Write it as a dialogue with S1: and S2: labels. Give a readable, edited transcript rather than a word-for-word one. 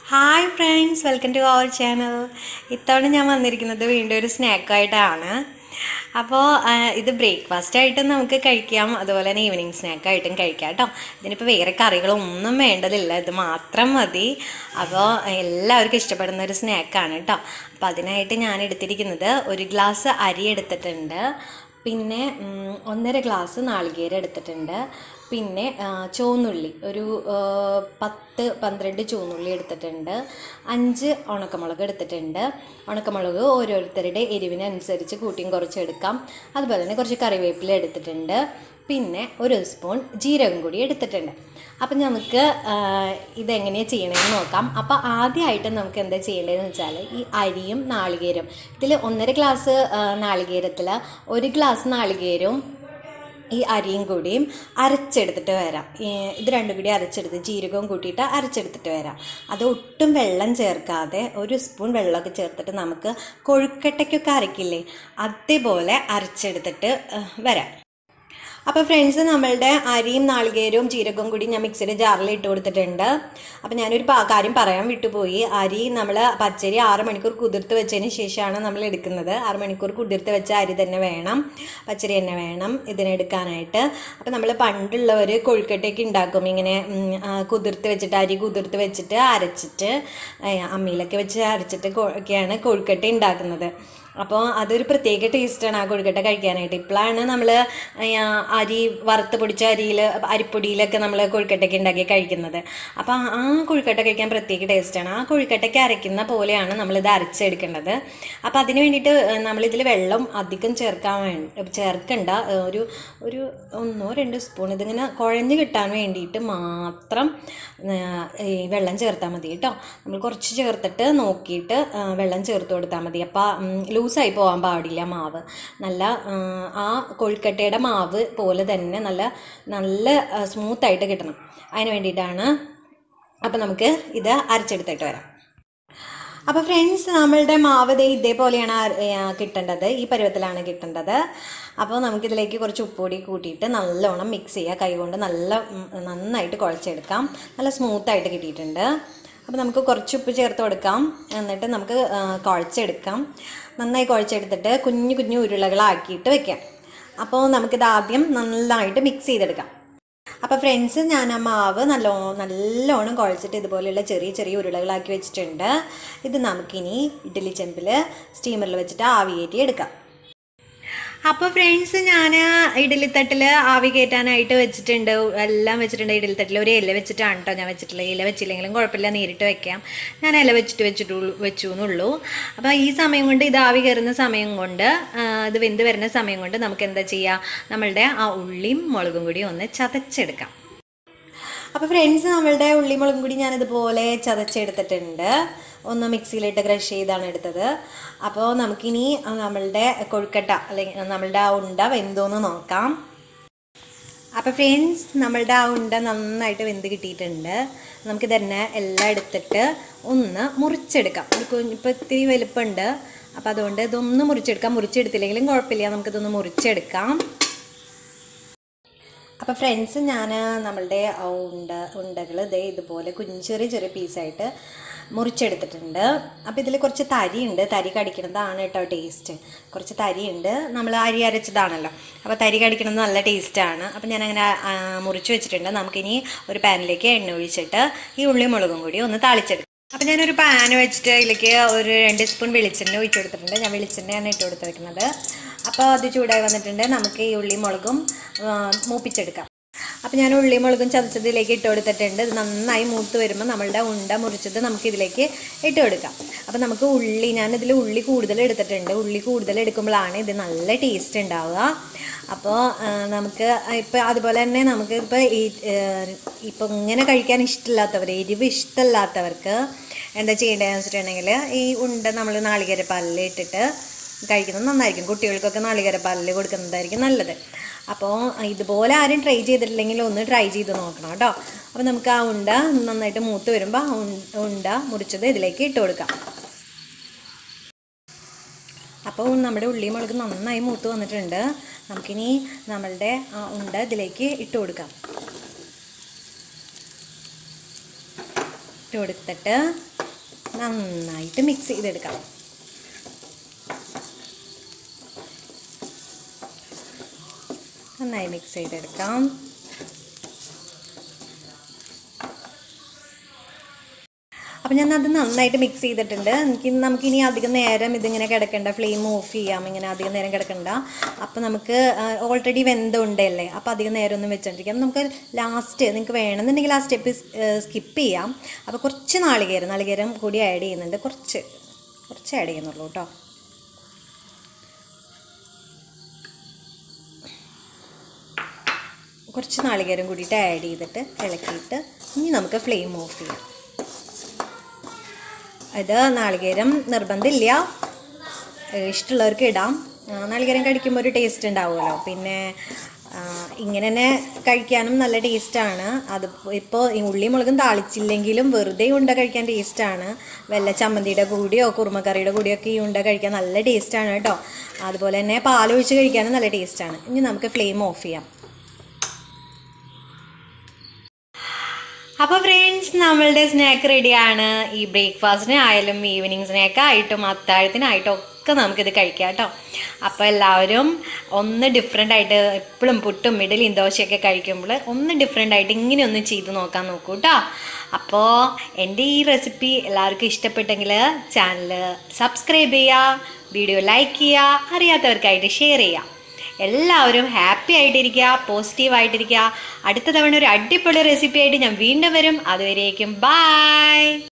S1: Hi friends, welcome to our channel. ഇത്തവണ ഞാൻ വന്നിരിക്കുന്നത് വീണ്ടും ഒരു സ്നാക്കായിട്ടാണ്. അപ്പോൾ ഇത് ബ്രേക്ക്ഫാസ്റ്റ് ആയിട്ടും നമുക്ക് കഴിക്കാം, അതുപോലെ തന്നെ ഈവനിങ് സ്നാക്കായിട്ടും കഴിക്കാം കേട്ടോ. ഇതിനിപ്പോൾ വേറെ കറികളൊന്നും വേണ്ടതില്ല, ഇത് മാത്രം മതി. അപ്പോൾ എല്ലാവർക്കും ഇഷ്ടപ്പെടുന്ന ഒരു സ്നാക്കാണ് കേട്ടോ. അപ്പോൾ അതിനായിട്ട് ഞാൻ എടുത്തിരിക്കുന്നത് ഒരു ഗ്ലാസ് അരി എടുത്തിട്ടുണ്ട്, പിന്നെ 1.5 ഗ്ലാസ് നാളികേരം എടുത്തിട്ടുണ്ട്, പിന്നെ ചുവന്നുള്ളി ഒരു 10-12 ചുവന്നുള്ളി എടുത്തിട്ടുണ്ട്, 5 ഉണക്കമുളക് എടുത്തിട്ടുണ്ട്. ഉണക്കമുളക് ഓരോരുത്തരുടെ എരിവിനനുസരിച്ച് കൂട്ടിയും കുറച്ച് എടുക്കാം. അതുപോലെ തന്നെ കുറച്ച് കറിവേപ്പില എടുത്തിട്ടുണ്ട്, പിന്നെ 1 സ്പൂൺ ജീരകം കൂടി എടുത്തിട്ടുണ്ട്. അപ്പം നമുക്ക് ഇതെങ്ങനെയാണ് ചെയ്യണമെന്ന് നോക്കാം. അപ്പോൾ ആദ്യമായിട്ട് നമുക്ക് എന്താ ചെയ്യേണ്ടതെന്ന് വെച്ചാൽ ഈ അരിയും നാളികേരം, ഇതിൽ 1.5 ഗ്ലാസ് നാളികേരത്തിൽ 1 ഗ്ലാസ് നാളികേരവും ഈ അരിയും കൂടിയും അരച്ചെടുത്തിട്ട് വരാം. ഇത് രണ്ടും കൂടി അരച്ചെടുത്ത് ജീരകവും കൂട്ടിയിട്ട് അരച്ചെടുത്തിട്ട് വരാം. അത് ഒട്ടും വെള്ളം ചേർക്കാതെ 1 സ്പൂൺ വെള്ളമൊക്കെ ചേർത്തിട്ട് നമുക്ക് കൊഴുക്കട്ടയ്ക്കൊക്കെ അരക്കില്ലേ, അതേപോലെ അരച്ചെടുത്തിട്ട് വരാം. അപ്പോൾ ഫ്രണ്ട്സ്, നമ്മളുടെ അരിയും നാളികേരവും ജീരകവും കൂടി ഞാൻ മിക്സിയുടെ ജാറിൽ ഇട്ട് കൊടുത്തിട്ടുണ്ട്. അപ്പോൾ ഞാനൊരു കാര്യം പറയാൻ വിട്ടുപോയി. അരി നമ്മൾ പച്ചരി 6 മണിക്കൂർ കുതിർത്ത് വെച്ചതിന് ശേഷമാണ് നമ്മൾ എടുക്കുന്നത്. 6 മണിക്കൂർ കുതിർത്ത് വെച്ച അരി തന്നെ വേണം, പച്ചരി തന്നെ വേണം ഇതിനെടുക്കാനായിട്ട്. അപ്പോൾ നമ്മൾ പണ്ടുള്ളവർ കൊഴുക്കട്ടയൊക്കെ ഉണ്ടാക്കും, ഇങ്ങനെ കുതിർത്ത് വെച്ചിട്ട് അരി കുതിർത്ത് വെച്ചിട്ട് അരച്ചിട്ട് അമ്മിയിലൊക്കെ വെച്ച് അരച്ചിട്ട് ഒക്കെയാണ് കൊഴുക്കട്ട ഉണ്ടാക്കുന്നത്. അപ്പോൾ അതൊരു പ്രത്യേക ടേസ്റ്റാണ് ആ കൊഴുക്കട്ട കഴിക്കാനായിട്ട്. ഇപ്പോഴാണ് നമ്മൾ അരി വറുത്ത് പൊടിച്ച അരിപ്പൊടിയിലൊക്കെ നമ്മൾ കൊഴുക്കട്ടയ്ക്ക് ഉണ്ടാക്കി കഴിക്കുന്നത്. അപ്പോൾ ആ കൊഴുക്കട്ട കഴിക്കാൻ പ്രത്യേക ടേസ്റ്റാണ്. ആ കൊഴുക്കട്ടയ്ക്ക് അരയ്ക്കുന്ന പോലെയാണ് നമ്മളിത് അരച്ചെടുക്കേണ്ടത്. അപ്പോൾ അതിന് വേണ്ടിയിട്ട് നമ്മളിതിൽ വെള്ളം അധികം ചേർക്കണ്ട. ഒരു 1-2 സ്പൂൺ ഇതിങ്ങനെ കുഴഞ്ഞ് കിട്ടാൻ വേണ്ടിയിട്ട് മാത്രം ഈ വെള്ളം ചേർത്താൽ മതി കേട്ടോ. നമ്മൾ കുറച്ച് ചേർത്തിട്ട് നോക്കിയിട്ട് വെള്ളം ചേർത്ത് കൊടുത്താൽ മതി. അപ്പോൾ ലൂസായി പോകാൻ പാടില്ല മാവ്. നല്ല ആ കൊഴുക്കട്ടയുടെ മാവ് പോലെ തന്നെ നല്ല സ്മൂത്തായിട്ട് കിട്ടണം. അതിന് വേണ്ടിയിട്ടാണ്. അപ്പോൾ നമുക്ക് ഇത് അരച്ചെടുത്തിട്ട് വരാം. അപ്പോൾ ഫ്രണ്ട്സ്, നമ്മളുടെ മാവ് ഇതേപോലെയാണ് കിട്ടേണ്ടത്, ഈ പരുവത്തിലാണ് കിട്ടേണ്ടത്. അപ്പോൾ നമുക്കിതിലേക്ക് കുറച്ച് ഉപ്പുപൊടി കൂട്ടിയിട്ട് നല്ലോണം മിക്സ് ചെയ്യുക. കൈകൊണ്ട് നന്നായിട്ട് കുഴച്ചെടുക്കാം. നല്ല സ്മൂത്തായിട്ട് കിട്ടിയിട്ടുണ്ട്. അപ്പോൾ നമുക്ക് കുറച്ച് ഉപ്പ് ചേർത്ത് കൊടുക്കാം. എന്നിട്ട് നമുക്ക് കുഴച്ചെടുക്കാം. നന്നായി കുഴച്ചെടുത്തിട്ട് കുഞ്ഞു കുഞ്ഞു ഉരുളകളാക്കിയിട്ട് വെക്കാം. അപ്പോൾ നമുക്കിത് ആദ്യം നന്നായിട്ട് മിക്സ് ചെയ്തെടുക്കാം. അപ്പോൾ ഫ്രണ്ട്സ്, ഞാൻ ആ മാവ് നല്ലോണം കുഴച്ചിട്ട് ഇതുപോലെയുള്ള ചെറിയ ചെറിയ ഉരുളകളാക്കി വെച്ചിട്ടുണ്ട്. ഇത് നമുക്കിനി ഇഡ്ഡലി ചെമ്പിൽ സ്റ്റീമറിൽ വെച്ചിട്ട് ആവിയേറ്റി എടുക്കാം. അപ്പോൾ ഫ്രണ്ട്സ്, ഞാൻ ഇഡലിത്തട്ടിൽ ആവി കയറ്റാനായിട്ട് വെച്ചിട്ടുണ്ട്, എല്ലാം വെച്ചിട്ടുണ്ട്. ഇഡലിത്തട്ടിൽ ഒരു ഇല വെച്ചിട്ടാണ് കേട്ടോ ഞാൻ വെച്ചിട്ടുള്ളത്. ഇല വെച്ചില്ലെങ്കിലും കുഴപ്പമില്ല, നേരിട്ട് വെക്കാം. ഞാൻ ഇല വെച്ചു എന്നുള്ളൂ. അപ്പോൾ ഈ സമയം കൊണ്ട്, ഇത് ആവി കയറുന്ന സമയം കൊണ്ട്, ഇത് വെന്ത് വരുന്ന സമയം കൊണ്ട് നമുക്ക് എന്താ ചെയ്യുക, നമ്മളുടെ ആ ഉള്ളിയും മുളകും കൂടി ഒന്ന് ചതച്ചെടുക്കാം. അപ്പോൾ ഫ്രണ്ട്സ്, നമ്മളുടെ ഉള്ളിയും മുളകും കൂടി ഞാനിതുപോലെ ചതച്ചെടുത്തിട്ടുണ്ട്. ഒന്ന് മിക്സിയിലിട്ട് ക്രഷ് ചെയ്താണ് എടുത്തത്. അപ്പോൾ നമുക്കിനി നമ്മളുടെ കൊഴുക്കട്ട അല്ലെങ്കിൽ നമ്മളുടെ ആ ഉണ്ട വെന്തോന്ന് നോക്കാം. അപ്പോൾ ഫ്രണ്ട്സ്, നമ്മളുടെ ആ ഉണ്ട നന്നായിട്ട് വെന്ത് കിട്ടിയിട്ടുണ്ട്. നമുക്ക് തന്നെ എല്ലാം എടുത്തിട്ട് ഒന്ന് മുറിച്ചെടുക്കാം. ഇപ്പോൾ ഇത്തിരി വലുപ്പമുണ്ട്, അപ്പോൾ അതുകൊണ്ട് ഇതൊന്ന് മുറിച്ചെടുക്കാം. മുറിച്ചെടുത്തില്ലെങ്കിലും കുഴപ്പമില്ല, നമുക്കിതൊന്ന് മുറിച്ചെടുക്കാം. അപ്പോൾ ഫ്രണ്ട്സ്, ഞാൻ നമ്മളുടെ ഉണ്ടകൾ ഇതുപോലെ ചെറിയ ചെറിയ പീസായിട്ട് മുറിച്ചെടുത്തിട്ടുണ്ട്. അപ്പോൾ ഇതിൽ കുറച്ച് തരിയുണ്ട്, തരി കടിക്കണതാണ് കേട്ടോ ടേസ്റ്റ്. കുറച്ച് തരിയുണ്ട്, നമ്മൾ അരി അരച്ചതാണല്ലോ, അപ്പോൾ തരി കടിക്കണത് നല്ല ടേസ്റ്റാണ്. അപ്പോൾ ഞാനങ്ങനെ മുറിച്ച് വെച്ചിട്ടുണ്ട്. നമുക്കിനി ഒരു പാനിലേക്ക് എണ്ണ ഒഴിച്ചിട്ട് ഈ ഉള്ളിയും മുളകും കൂടി ഒന്ന് താളിച്ചെടുക്കാം. അപ്പോൾ ഞാനൊരു പാൻ വെച്ചിട്ട് ഇതിലേക്ക് ഒരു 2 സ്പൂൺ വെളിച്ചെണ്ണ ഒഴിച്ച് കൊടുത്തിട്ടുണ്ട്. ഞാൻ വെളിച്ചെണ്ണയാണ് ഇട്ട് കൊടുത്തിരിക്കുന്നത്. അപ്പോൾ അത് ചൂടായി വന്നിട്ടുണ്ട്. നമുക്ക് ഈ ഉള്ളിയും മുളകും മൂപ്പിച്ചെടുക്കാം. അപ്പോൾ ഞാൻ ഉള്ളിയും മുളകും ചതച്ചതിലേക്ക് ഇട്ട് കൊടുത്തിട്ടുണ്ട്. ഇത് നന്നായി മൂത്ത് വരുമ്പോൾ നമ്മളുടെ ഉണ്ട മുറിച്ചത് നമുക്കിതിലേക്ക് ഇട്ട് കൊടുക്കാം. അപ്പോൾ നമുക്ക് ഞാനിതിൽ ഉള്ളി കൂടുതൽ എടുത്തിട്ടുണ്ട്. ഉള്ളി കൂടുതൽ എടുക്കുമ്പോഴാണ് ഇത് നല്ല ടേസ്റ്റ് ഉണ്ടാവുക. അപ്പോൾ നമുക്ക് ഇപ്പോൾ അതുപോലെ തന്നെ നമുക്ക് ഇപ്പോൾ ഇങ്ങനെ കഴിക്കാൻ ഇഷ്ടമില്ലാത്തവർ, എരിവ് ഇഷ്ടമില്ലാത്തവർക്ക് എന്താ ചെയ്യേണ്ടതെന്ന് വെച്ചിട്ടുണ്ടെങ്കിൽ ഈ ഉണ്ട നമ്മൾ നാളികേരപ്പാലിൽ ഇട്ടിട്ട് കഴിക്കുന്നത് നന്നായിരിക്കും. കുട്ടികൾക്കൊക്കെ നാളികേരപ്പാലിൽ കൊടുക്കുന്നതായിരിക്കും നല്ലത്. അപ്പോൾ ഇതുപോലെ ആരും ട്രൈ ചെയ്തിട്ടില്ലെങ്കിൽ ഒന്ന് ട്രൈ ചെയ്ത് നോക്കണം കേട്ടോ. അപ്പോൾ നമുക്ക് ആ ഉണ്ട നന്നായിട്ട് മൂത്ത് വരുമ്പോൾ ഉണ്ട മുറിച്ചത് ഇതിലേക്ക് ഇട്ട് കൊടുക്കാം. അപ്പോൾ നമ്മുടെ ഉള്ളിയും മുളക് നന്നായി മൂത്ത് വന്നിട്ടുണ്ട്. നമുക്കിനി നമ്മളുടെ ആ ഉണ്ട ഇതിലേക്ക് ഇട്ട് കൊടുക്കാം. ഇട്ട് കൊടുത്തിട്ട് നന്നായിട്ട് മിക്സ് ചെയ്തെടുക്കാം. നന്നായി മിക്സ് ചെയ്തെടുക്കാം. അപ്പോൾ ഞാൻ അത് നന്നായിട്ട് മിക്സ് ചെയ്തിട്ടുണ്ട്. നമുക്കിനി അധികം നേരം ഇതിങ്ങനെ കിടക്കണ്ട, ഫ്ലെയിം ഓഫ് ചെയ്യാം, ഇങ്ങനെ അധികം നേരം കിടക്കണ്ട. അപ്പോൾ നമുക്ക് ഓൾറെഡി വെന്തമുണ്ടല്ലേ, അപ്പോൾ അധികം നേരം ഒന്നും വെച്ചോണ്ടിരിക്കാം. നമുക്ക് ലാസ്റ്റ് നിങ്ങൾക്ക് വേണമെന്നുണ്ടെങ്കിൽ ആ സ്റ്റെപ്പ് സ്കിപ്പ് ചെയ്യാം. അപ്പോൾ കുറച്ച് നാളികേരം കൂടി ആഡ് ചെയ്യുന്നുണ്ട്. കുറച്ച് ആഡ് ചെയ്യുന്നുള്ളൂ കേട്ടോ. കുറച്ച് നാളികേരം കൂടിയിട്ട് ആഡ് ചെയ്തിട്ട് ഇളക്കിയിട്ട് ഇനി നമുക്ക് ഫ്ലെയിം ഓഫ് ചെയ്യാം. ഇത് നാളികേരം നിർബന്ധമില്ല, ഇഷ്ടമുള്ളവർക്ക് ഇടാം. നാളികേരം കഴിക്കുമ്പോൾ ഒരു ടേസ്റ്റ് ഉണ്ടാവുമല്ലോ. പിന്നെ ഇങ്ങനെ തന്നെ കഴിക്കാനും നല്ല ടേസ്റ്റാണ്. അത് ഇപ്പോൾ ഈ ഉള്ളി മുളകും താളിച്ചില്ലെങ്കിലും വെറുതെ ഉണ്ട കഴിക്കാൻ ടേസ്റ്റാണ്. വെള്ള ചമ്മന്തിയുടെ കൂടിയോ കുറുമക്കറിയുടെ കൂടിയൊക്കെ ഈ ഉണ്ട കഴിക്കാൻ നല്ല ടേസ്റ്റാണ് കേട്ടോ. അതുപോലെ തന്നെ പാലൊഴിച്ച് കഴിക്കാനും നല്ല ടേസ്റ്റാണ്. ഇനി നമുക്ക് ഫ്ലെയിം ഓഫ് ചെയ്യാം. അപ്പോൾ ഫ്രണ്ട്സ്, നമ്മളുടെ സ്നാക്ക് റെഡിയാണ്. ഈ ബ്രേക്ക്ഫാസ്റ്റിന് ആയാലും ഈവനിങ് സ്നാക്കായിട്ടും അത്താഴത്തിനായിട്ടും ഒക്കെ നമുക്കിത് കഴിക്കാം കേട്ടോ. അപ്പോൾ എല്ലാവരും ഒന്ന് ഡിഫറെൻ്റ് ആയിട്ട്, എപ്പോഴും പുട്ടും ഇഡലിയും ദോശയൊക്കെ കഴിക്കുമ്പോൾ ഒന്ന് ഡിഫറെൻ്റ് ആയിട്ട് ഇങ്ങനെ ഒന്ന് ചെയ്ത് നോക്കാൻ നോക്കൂ കേട്ടോ. അപ്പോൾ എൻ്റെ ഈ റെസിപ്പി എല്ലാവർക്കും ഇഷ്ടപ്പെട്ടെങ്കിൽ ചാനൽ സബ്സ്ക്രൈബ് ചെയ്യുക, വീഡിയോ ലൈക്ക് ചെയ്യുക, അറിയാത്തവർക്കായിട്ട് ഷെയർ ചെയ്യുക. എല്ലാവരും ഹാപ്പി ആയിട്ടിരിക്കുക, പോസിറ്റീവായിട്ടിരിക്കുക. അടുത്ത തവണ ഒരു അടിപൊളി റെസിപ്പി ആയിട്ട് ഞാൻ വീണ്ടും വരും. അതുവരേക്കും ബൈ.